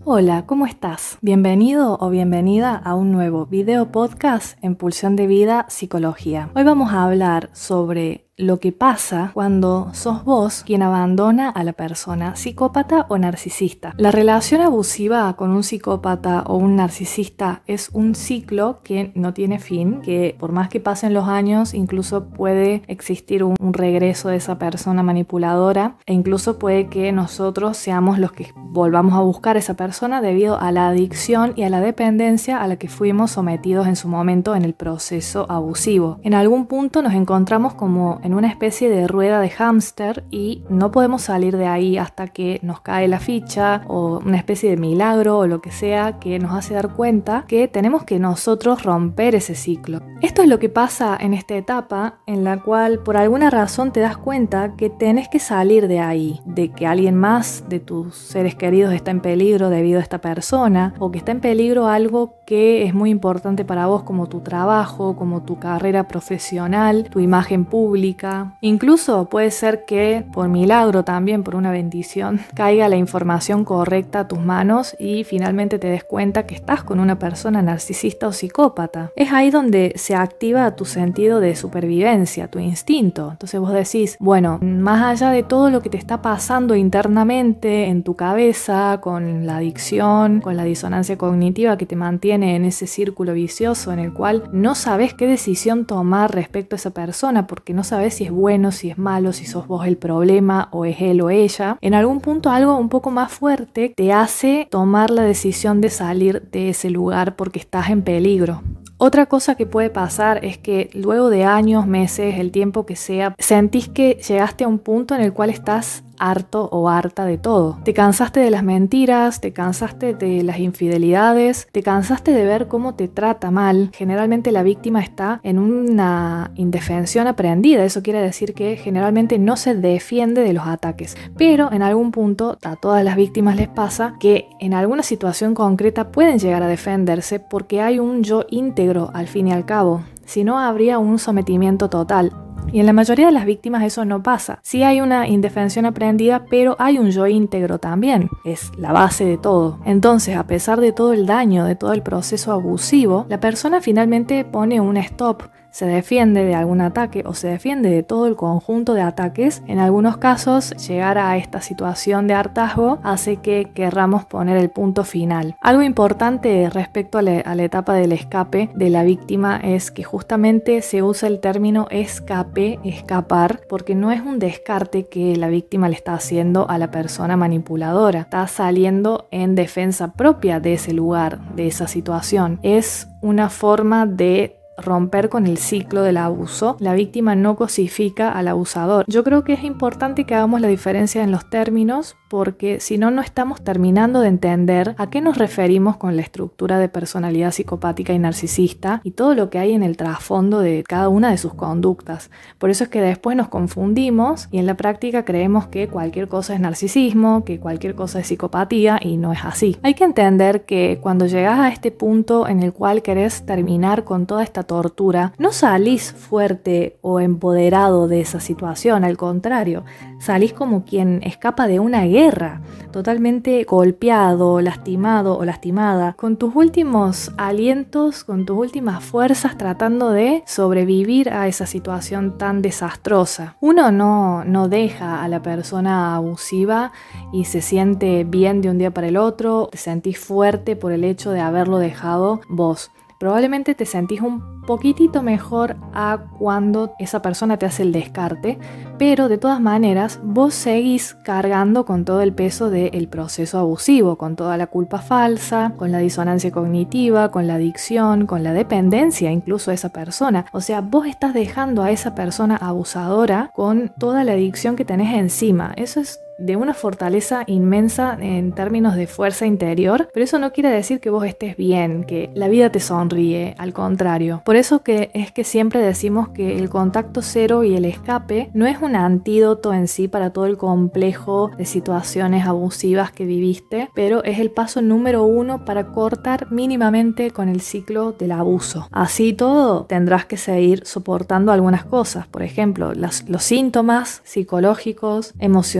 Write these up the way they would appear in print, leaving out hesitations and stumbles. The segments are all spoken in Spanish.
Hola, ¿cómo estás? Bienvenido o bienvenida a un nuevo video podcast en Pulsión de Vida Psicología. Hoy vamos a hablar sobre lo que pasa cuando sos vos quien abandona a la persona psicópata o narcisista. La relación abusiva con un psicópata o un narcisista es un ciclo que no tiene fin, que por más que pasen los años, incluso puede existir un regreso de esa persona manipuladora e incluso puede que nosotros seamos los que volvamos a buscar a esa persona debido a la adicción y a la dependencia a la que fuimos sometidos en su momento en el proceso abusivo. En algún punto nos encontramos como en una especie de rueda de hámster y no podemos salir de ahí hasta que nos cae la ficha o una especie de milagro o lo que sea que nos hace dar cuenta que tenemos que nosotros romper ese ciclo. Esto es lo que pasa en esta etapa en la cual por alguna razón te das cuenta que tenés que salir de ahí, de que alguien más de tus seres queridos está en peligro debido a esta persona o que está en peligro algo que es muy importante para vos como tu trabajo, como tu carrera profesional, tu imagen pública. Incluso puede ser que por milagro también, por una bendición, caiga la información correcta a tus manos y finalmente te des cuenta que estás con una persona narcisista o psicópata. Es ahí donde se activa tu sentido de supervivencia, tu instinto. Entonces vos decís, bueno, más allá de todo lo que te está pasando internamente en tu cabeza, con la adicción, con la disonancia cognitiva que te mantiene en ese círculo vicioso en el cual no sabes qué decisión tomar respecto a esa persona porque no sabes si es bueno, si es malo, si sos vos el problema o es él o ella. En algún punto algo un poco más fuerte te hace tomar la decisión de salir de ese lugar porque estás en peligro. Otra cosa que puede pasar es que luego de años, meses, el tiempo que sea, sentís que llegaste a un punto en el cual estás harto o harta de todo. Te cansaste de las mentiras, te cansaste de las infidelidades, te cansaste de ver cómo te trata mal. Generalmente la víctima está en una indefensión aprendida. Eso quiere decir que generalmente no se defiende de los ataques. Pero en algún punto a todas las víctimas les pasa que en alguna situación concreta pueden llegar a defenderse porque hay un yo íntegro al fin y al cabo. Si no, habría un sometimiento total. Y en la mayoría de las víctimas eso no pasa. Sí hay una indefensión aprendida, pero hay un yo íntegro también. Es la base de todo. Entonces, a pesar de todo el daño, de todo el proceso abusivo, la persona finalmente pone un stop. Se defiende de algún ataque o se defiende de todo el conjunto de ataques. En algunos casos, llegar a esta situación de hartazgo hace que querramos poner el punto final. Algo importante respecto a la etapa del escape de la víctima es que justamente se usa el término escape, escapar, porque no es un descarte que la víctima le está haciendo a la persona manipuladora. Está saliendo en defensa propia de ese lugar, de esa situación. Es una forma de romper con el ciclo del abuso. La víctima no cosifica al abusador. Yo creo que es importante que hagamos la diferencia en los términos porque si no, no estamos terminando de entender a qué nos referimos con la estructura de personalidad psicopática y narcisista y todo lo que hay en el trasfondo de cada una de sus conductas. Por eso es que después nos confundimos y en la práctica creemos que cualquier cosa es narcisismo, que cualquier cosa es psicopatía y no es así. Hay que entender que cuando llegas a este punto en el cual querés terminar con toda esta tortura, no salís fuerte o empoderado de esa situación, al contrario, salís como quien escapa de una guerra, totalmente golpeado, lastimado o lastimada, con tus últimos alientos, con tus últimas fuerzas tratando de sobrevivir a esa situación tan desastrosa. Uno no deja a la persona abusiva y se siente bien de un día para el otro, te sentís fuerte por el hecho de haberlo dejado vos. Probablemente te sentís un poquitito mejor a cuando esa persona te hace el descarte, pero de todas maneras vos seguís cargando con todo el peso del proceso abusivo, con toda la culpa falsa, con la disonancia cognitiva, con la adicción, con la dependencia incluso de esa persona. O sea, vos estás dejando a esa persona abusadora con toda la adicción que tenés encima. Eso es de una fortaleza inmensa en términos de fuerza interior, pero eso no quiere decir que vos estés bien, que la vida te sonríe, al contrario. Por eso es que siempre decimos que el contacto cero y el escape no es un antídoto en sí para todo el complejo de situaciones abusivas que viviste, pero es el paso número 1 para cortar mínimamente con el ciclo del abuso. Así todo, tendrás que seguir soportando algunas cosas, por ejemplo, los síntomas psicológicos, emocionales,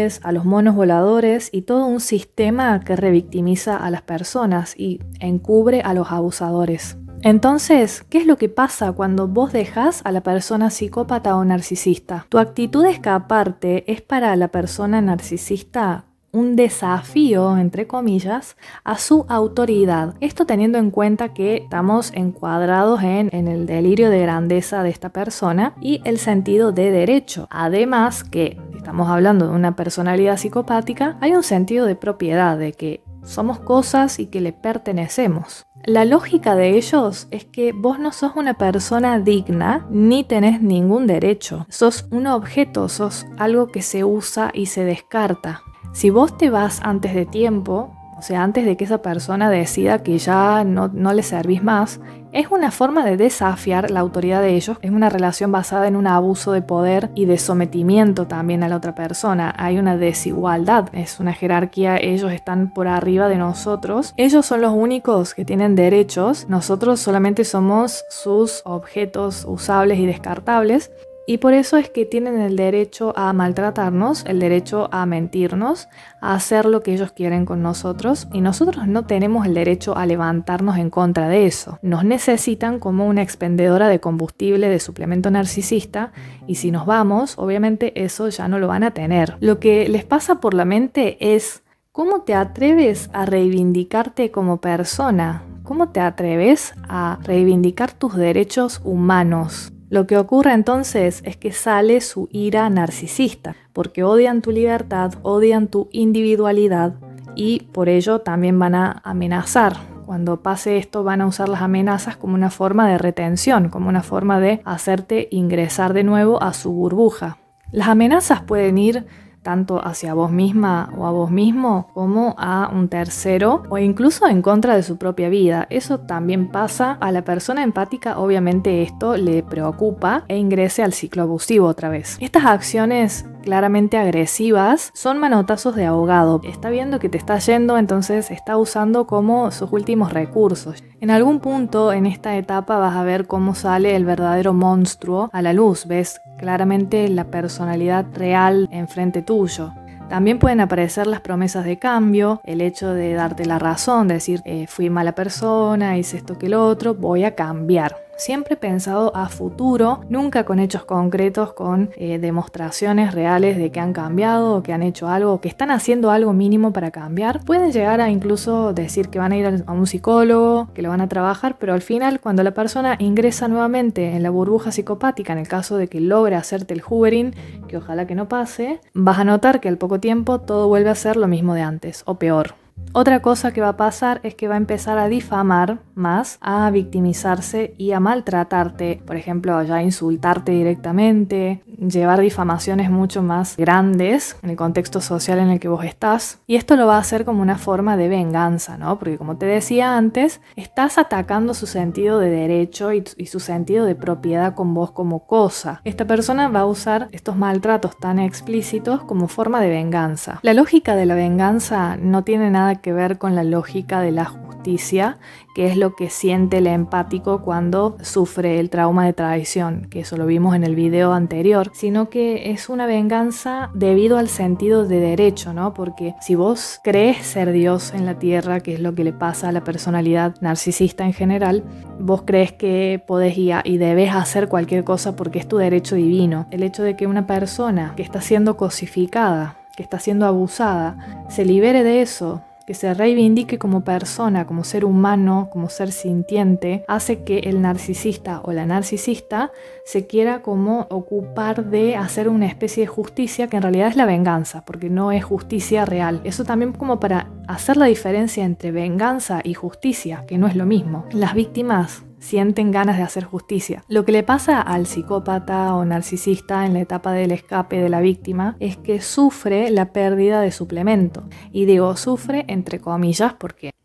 superhéroes, a los monos voladores y todo un sistema que revictimiza a las personas y encubre a los abusadores. Entonces, ¿qué es lo que pasa cuando vos dejás a la persona psicópata o narcisista? Tu actitud de escaparte es para la persona narcisista un desafío, entre comillas, a su autoridad. Esto teniendo en cuenta que estamos encuadrados en el delirio de grandeza de esta persona y el sentido de derecho. Además que estamos hablando de una personalidad psicopática, hay un sentido de propiedad, de que somos cosas y que le pertenecemos. La lógica de ellos es que vos no sos una persona digna ni tenés ningún derecho. Sos un objeto, sos algo que se usa y se descarta. Si vos te vas antes de tiempo, o sea, antes de que esa persona decida que ya no le servís más, es una forma de desafiar la autoridad de ellos. Es una relación basada en un abuso de poder y de sometimiento también a la otra persona. Hay una desigualdad, es una jerarquía, ellos están por arriba de nosotros. Ellos son los únicos que tienen derechos, nosotros solamente somos sus objetos usables y descartables. Y por eso es que tienen el derecho a maltratarnos, el derecho a mentirnos, a hacer lo que ellos quieren con nosotros, y nosotros no tenemos el derecho a levantarnos en contra de eso. Nos necesitan como una expendedora de combustible de suplemento narcisista, y si nos vamos, obviamente eso ya no lo van a tener. Lo que les pasa por la mente es: ¿cómo te atreves a reivindicarte como persona? ¿Cómo te atreves a reivindicar tus derechos humanos? Lo que ocurre entonces es que sale su ira narcisista, porque odian tu libertad, odian tu individualidad y por ello también van a amenazar. Cuando pase esto van a usar las amenazas como una forma de retención, como una forma de hacerte ingresar de nuevo a su burbuja. Las amenazas pueden ir tanto hacia vos misma o a vos mismo como a un tercero o incluso en contra de su propia vida. Eso también pasa. A la persona empática obviamente esto le preocupa e ingrese al ciclo abusivo otra vez. Estas acciones claramente agresivas son manotazos de ahogado. Está viendo que te está yendo, entonces está usando como sus últimos recursos. En algún punto en esta etapa vas a ver cómo sale el verdadero monstruo a la luz. Ves claramente la personalidad real enfrente tuyo. También pueden aparecer las promesas de cambio, el hecho de darte la razón, de decir fui mala persona, hice esto que lo otro, voy a cambiar. Siempre pensado a futuro, nunca con hechos concretos, con demostraciones reales de que han cambiado o que han hecho algo o que están haciendo algo mínimo para cambiar. Pueden llegar a incluso decir que van a ir a un psicólogo, que lo van a trabajar, pero al final cuando la persona ingresa nuevamente en la burbuja psicopática, en el caso de que logre hacerte el hoovering, que ojalá que no pase, vas a notar que al poco tiempo todo vuelve a ser lo mismo de antes o peor. Otra cosa que va a pasar es que va a empezar a difamar más, a victimizarse y a maltratarte, por ejemplo, a insultarte directamente, llevar difamaciones mucho más grandes en el contexto social en el que vos estás. Y esto lo va a hacer como una forma de venganza, ¿no? Porque como te decía antes, estás atacando su sentido de derecho y su sentido de propiedad con vos como cosa. Esta persona va a usar estos maltratos tan explícitos como forma de venganza. La lógica de la venganza no tiene nada que ver con la lógica de la justicia, que es lo que siente el empático cuando sufre el trauma de traición, que eso lo vimos en el video anterior, sino que es una venganza debido al sentido de derecho, ¿no? Porque si vos crees ser Dios en la tierra, que es lo que le pasa a la personalidad narcisista en general, vos crees que podés y debes hacer cualquier cosa porque es tu derecho divino. El hecho de que una persona que está siendo cosificada, que está siendo abusada, se libere de eso, que se reivindique como persona, como ser humano, como ser sintiente, hace que el narcisista o la narcisista se quiera como ocupar de hacer una especie de justicia que en realidad es la venganza, porque no es justicia real. Eso también como para hacer la diferencia entre venganza y justicia, que no es lo mismo. Las víctimas sienten ganas de hacer justicia. Lo que le pasa al psicópata o narcisista en la etapa del escape de la víctima es que sufre la pérdida de suplemento. Y digo sufre entre comillas porque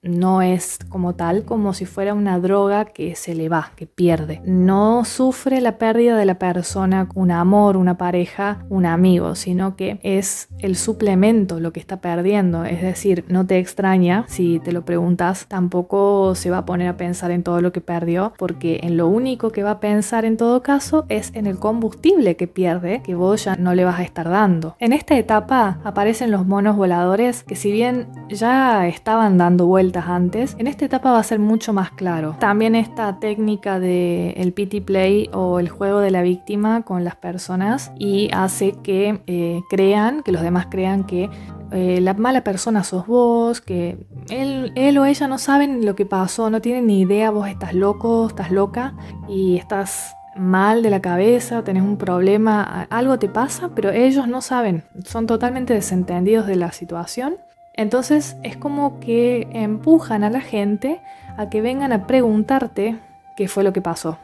no es como tal, como si fuera una droga que se le va, que pierde. No sufre la pérdida de la persona, un amor, una pareja, un amigo, sino que es el suplemento lo que está perdiendo. Es decir, no te extraña si te lo preguntas, tampoco se va a poner a pensar en todo lo que perdió, porque en lo único que va a pensar en todo caso es en el combustible que pierde, que vos ya no le vas a estar dando. En esta etapa aparecen los monos voladores, que si bien ya estaban dando vueltas antes, en esta etapa va a ser mucho más claro. También esta técnica del pity play o el juego de la víctima con las personas, y hace que crean, que los demás crean que la mala persona sos vos, que él o ella no saben lo que pasó, no tienen ni idea, vos estás loco, estás loca y estás mal de la cabeza, tenés un problema, algo te pasa, pero ellos no saben, son totalmente desentendidos de la situación. Entonces es como que empujan a la gente a que vengan a preguntarte qué fue lo que pasó.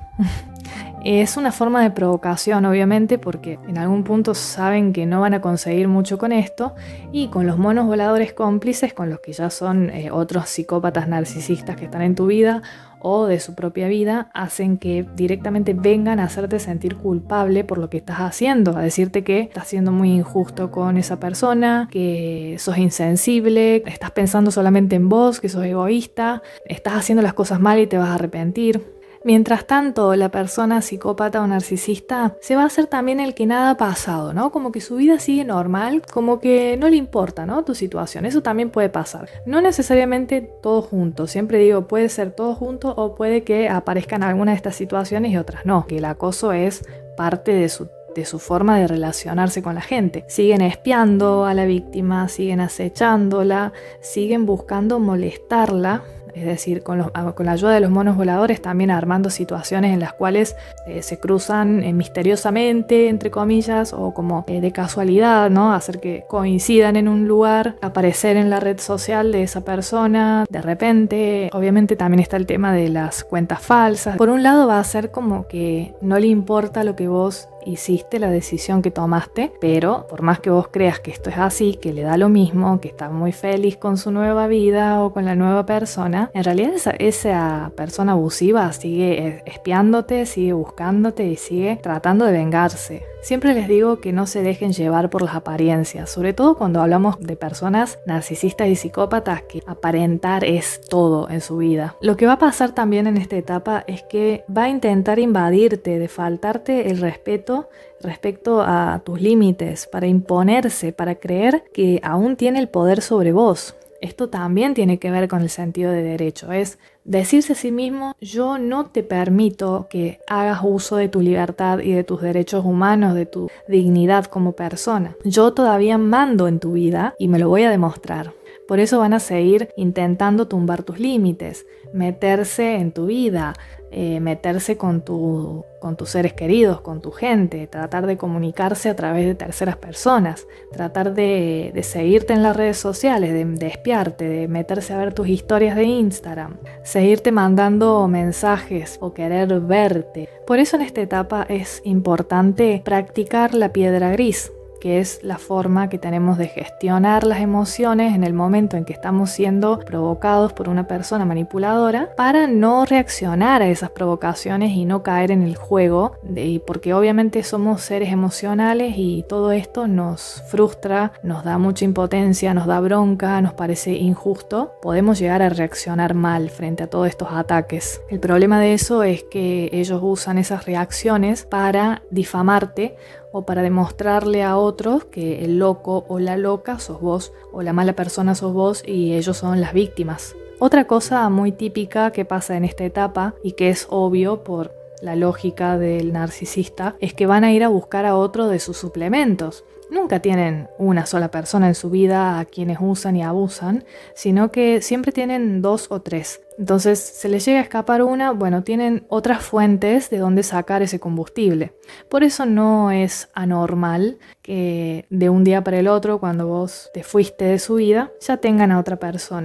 Es una forma de provocación, obviamente, porque en algún punto saben que no van a conseguir mucho con esto, y con los monos voladores cómplices, con los que ya son otros psicópatas narcisistas que están en tu vida o de su propia vida, hacen que directamente vengan a hacerte sentir culpable por lo que estás haciendo, a decirte que estás siendo muy injusto con esa persona, que sos insensible, estás pensando solamente en vos, que sos egoísta, estás haciendo las cosas mal y te vas a arrepentir. Mientras tanto, la persona psicópata o narcisista se va a hacer también el que nada ha pasado, ¿no? Como que su vida sigue normal, como que no le importa, ¿no? Tu situación. Eso también puede pasar. No necesariamente todo junto. Siempre digo, puede ser todo junto o puede que aparezcan algunas de estas situaciones y otras no. Que el acoso es parte de su forma de relacionarse con la gente. Siguen espiando a la víctima, siguen acechándola, siguen buscando molestarla. Es decir, con la ayuda de los monos voladores también armando situaciones en las cuales se cruzan misteriosamente, entre comillas, o como de casualidad, ¿no? Hacer que coincidan en un lugar, aparecer en la red social de esa persona de repente. Obviamente también está el tema de las cuentas falsas. Por un lado va a ser como que no le importa lo que vos hiciste, la decisión que tomaste, pero por más que vos creas que esto es así, que le da lo mismo, que está muy feliz con su nueva vida o con la nueva persona, en realidad esa persona abusiva sigue espiándote, sigue buscándote y sigue tratando de vengarse. Siempre les digo que no se dejen llevar por las apariencias, sobre todo cuando hablamos de personas narcisistas y psicópatas, que aparentar es todo en su vida. Lo que va a pasar también en esta etapa es que va a intentar invadirte, de faltarte el respeto respecto a tus límites, para imponerse, para creer que aún tiene el poder sobre vos. Esto también tiene que ver con el sentido de derecho, es decirse a sí mismo: yo no te permito que hagas uso de tu libertad y de tus derechos humanos, de tu dignidad como persona. Yo todavía mando en tu vida y me lo voy a demostrar. Por eso van a seguir intentando tumbar tus límites, meterse en tu vida, meterse con tus seres queridos, con tu gente, tratar de comunicarse a través de terceras personas, tratar de seguirte en las redes sociales, de espiarte, de meterse a ver tus historias de Instagram, seguirte mandando mensajes o querer verte. Por eso en esta etapa es importante practicar la piedra gris, que es la forma que tenemos de gestionar las emociones en el momento en que estamos siendo provocados por una persona manipuladora, para no reaccionar a esas provocaciones y no caer en el juego, porque obviamente somos seres emocionales y todo esto nos frustra, nos da mucha impotencia, nos da bronca, nos parece injusto. Podemos llegar a reaccionar mal frente a todos estos ataques. El problema de eso es que ellos usan esas reacciones para difamarte o para demostrarle a otros que el loco o la loca sos vos, o la mala persona sos vos y ellos son las víctimas. Otra cosa muy típica que pasa en esta etapa, y que es obvio por la lógica del narcisista, es que van a ir a buscar a otro de sus suplementos. Nunca tienen una sola persona en su vida a quienes usan y abusan, sino que siempre tienen 2 o 3. Entonces, se les llega a escapar una, bueno, tienen otras fuentes de donde sacar ese combustible. Por eso no es anormal que de un día para el otro, cuando vos te fuiste de su vida, ya tengan a otra persona.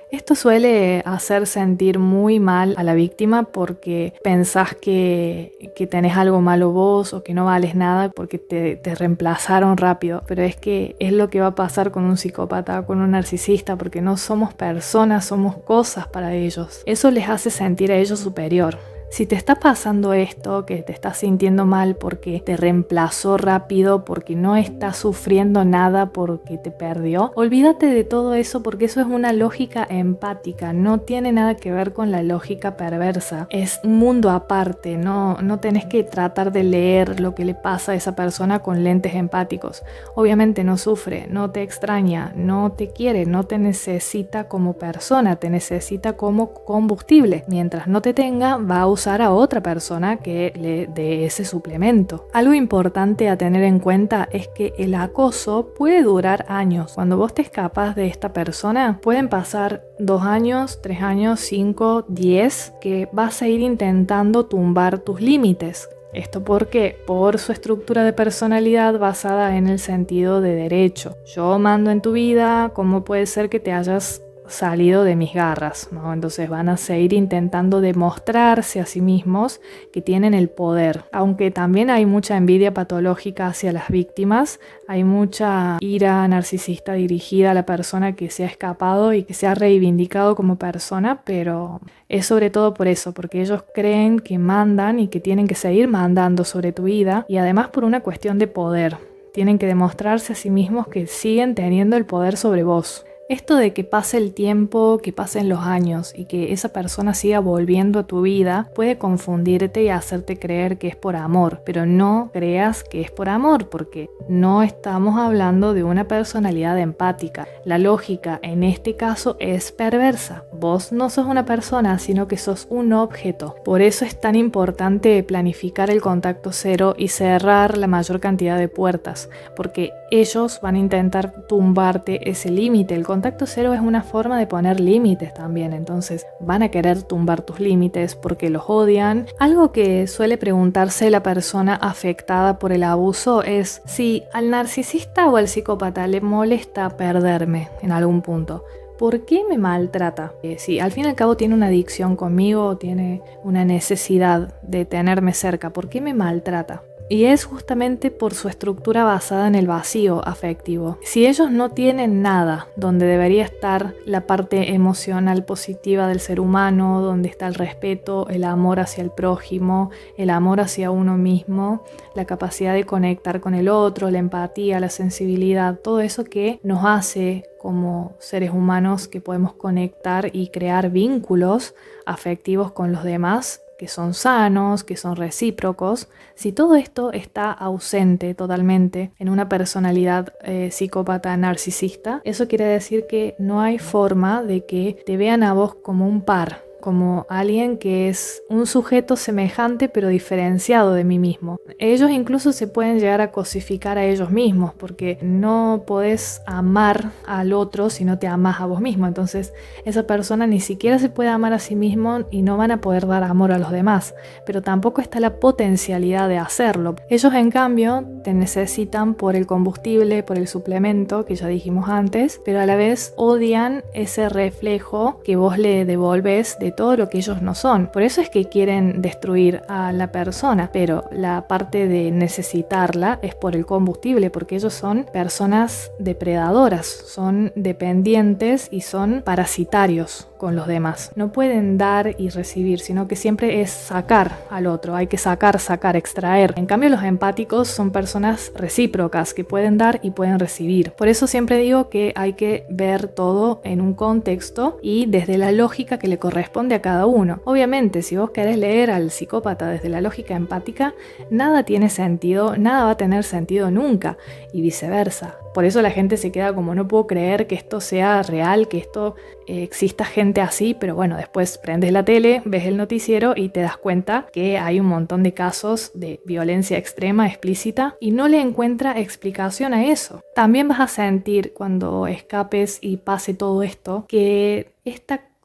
Esto suele hacer sentir muy mal a la víctima porque pensás que tenés algo malo vos o que no vales nada porque te reemplazaron rápido. Pero es que es lo que va a pasar con un psicópata, con un narcisista, porque no somos personas, somos cosas para ellos. Eso les hace sentir a ellos superior. Si te está pasando esto, que te estás sintiendo mal porque te reemplazó rápido, porque no estás sufriendo nada porque te perdió, olvídate de todo eso porque eso es una lógica empática, no tiene nada que ver con la lógica perversa. Es un mundo aparte, no tenés que tratar de leer lo que le pasa a esa persona con lentes empáticos. Obviamente no sufre, no te extraña, no te quiere, no te necesita como persona, te necesita como combustible. Mientras no te tenga, va a usar a otra persona que le dé ese suplemento. Algo importante a tener en cuenta es que el acoso puede durar años. Cuando vos te escapas de esta persona, pueden pasar 2 años, 3 años, 5, 10, que vas a ir intentando tumbar tus límites. Esto porque por su estructura de personalidad basada en el sentido de derecho. Yo mando en tu vida, ¿cómo puede ser que te hayas salido de mis garras, ¿no? Entonces van a seguir intentando demostrarse a sí mismos que tienen el poder. Aunque también hay mucha envidia patológica hacia las víctimas, hay mucha ira narcisista dirigida a la persona que se ha escapado y que se ha reivindicado como persona, pero es sobre todo por eso, porque ellos creen que mandan y que tienen que seguir mandando sobre tu vida y además por una cuestión de poder. Tienen que demostrarse a sí mismos que siguen teniendo el poder sobre vos. Esto de que pase el tiempo, que pasen los años y que esa persona siga volviendo a tu vida puede confundirte y hacerte creer que es por amor, pero no creas que es por amor porque no estamos hablando de una personalidad empática. La lógica en este caso es perversa. Vos no sos una persona, sino que sos un objeto. Por eso es tan importante planificar el contacto cero y cerrar la mayor cantidad de puertas, porque ellos van a intentar tumbarte ese límite. El contacto cero es una forma de poner límites también, entonces van a querer tumbar tus límites porque los odian. Algo que suele preguntarse la persona afectada por el abuso es si al narcisista o al psicópata le molesta perderme en algún punto. ¿Por qué me maltrata? Si al fin y al cabo tiene una adicción conmigo o tiene una necesidad de tenerme cerca, ¿por qué me maltrata? Y es justamente por su estructura basada en el vacío afectivo. Si ellos no tienen nada donde debería estar la parte emocional positiva del ser humano, donde está el respeto, el amor hacia el prójimo, el amor hacia uno mismo, la capacidad de conectar con el otro, la empatía, la sensibilidad, todo eso que nos hace como seres humanos que podemos conectar y crear vínculos afectivos con los demás, que son sanos, que son recíprocos. Si todo esto está ausente totalmente en una personalidad psicópata narcisista, eso quiere decir que no hay forma de que te vean a vos como un par, como alguien que es un sujeto semejante pero diferenciado de mí mismo. Ellos incluso se pueden llegar a cosificar a ellos mismos porque no podés amar al otro si no te amás a vos mismo. Entonces esa persona ni siquiera se puede amar a sí mismo y no van a poder dar amor a los demás, pero tampoco está la potencialidad de hacerlo. Ellos en cambio te necesitan por el combustible, por el suplemento que ya dijimos antes, pero a la vez odian ese reflejo que vos le devolves de todo lo que ellos no son. Por eso es que quieren destruir a la persona, pero la parte de necesitarla es por el combustible, porque ellos son personas depredadoras, son dependientes y son parasitarios con los demás. No pueden dar y recibir, sino que siempre es sacar al otro, hay que sacar, extraer. En cambio los empáticos son personas recíprocas que pueden dar y pueden recibir. Por eso siempre digo que hay que ver todo en un contexto y desde la lógica que le corresponde a cada uno. Obviamente, si vos querés leer al psicópata desde la lógica empática, nada tiene sentido, nada va a tener sentido nunca, y viceversa. Por eso la gente se queda como, no puedo creer que esto sea real, que esto exista gente así, pero bueno, después prendes la tele, ves el noticiero y te das cuenta que hay un montón de casos de violencia extrema, explícita, y no le encuentra explicación a eso. También vas a sentir cuando escapes y pase todo esto, que esta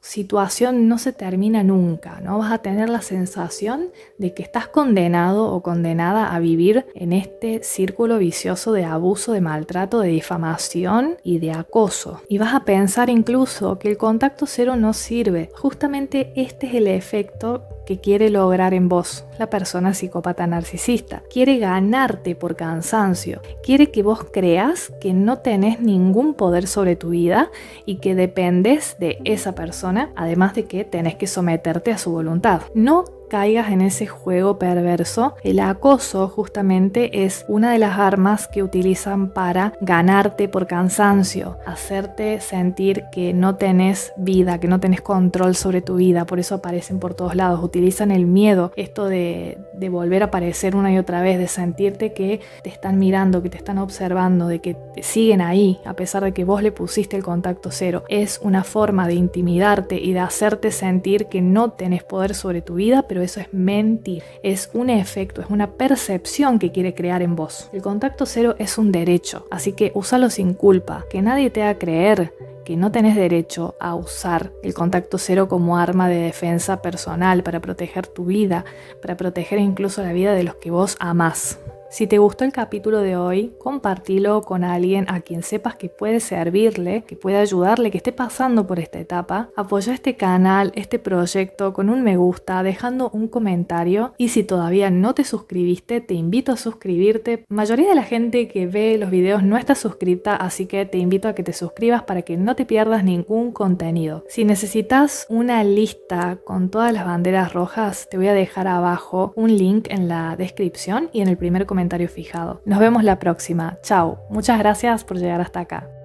situación no se termina nunca, ¿no? Vas a tener la sensación de que estás condenado o condenada a vivir en este círculo vicioso de abuso, de maltrato, de difamación y de acoso. Y vas a pensar incluso que el contacto cero no sirve. Justamente este es el efecto que quiere lograr en vos la persona psicópata narcisista. Quiere ganarte por cansancio. Quiere que vos creas que no tenés ningún poder sobre tu vida y que dependés de esa persona, además de que tenés que someterte a su voluntad. No caigas en ese juego perverso. El acoso justamente es una de las armas que utilizan para ganarte por cansancio, hacerte sentir que no tenés vida, que no tenés control sobre tu vida. Por eso aparecen por todos lados. Utilizan el miedo, esto de volver a aparecer una y otra vez, de sentirte que te están mirando, que te están observando, de que te siguen ahí a pesar de que vos le pusiste el contacto cero. Es una forma de intimidarte y de hacerte sentir que no tenés poder sobre tu vida, pero eso es mentir, es un efecto, es una percepción que quiere crear en vos. El contacto cero es un derecho, así que úsalo sin culpa, que nadie te haga creer que no tenés derecho a usar el contacto cero como arma de defensa personal para proteger tu vida, para proteger incluso la vida de los que vos amás. Si te gustó el capítulo de hoy, compartilo con alguien a quien sepas que puede servirle, que puede ayudarle, que esté pasando por esta etapa. Apoya este canal, este proyecto con un me gusta, dejando un comentario. Y si todavía no te suscribiste, te invito a suscribirte. La mayoría de la gente que ve los videos no está suscrita, así que te invito a que te suscribas para que no te pierdas ningún contenido. Si necesitas una lista con todas las banderas rojas, te voy a dejar abajo un link en la descripción y en el primer comentario fijado. Nos vemos la próxima. Chao. Muchas gracias por llegar hasta acá.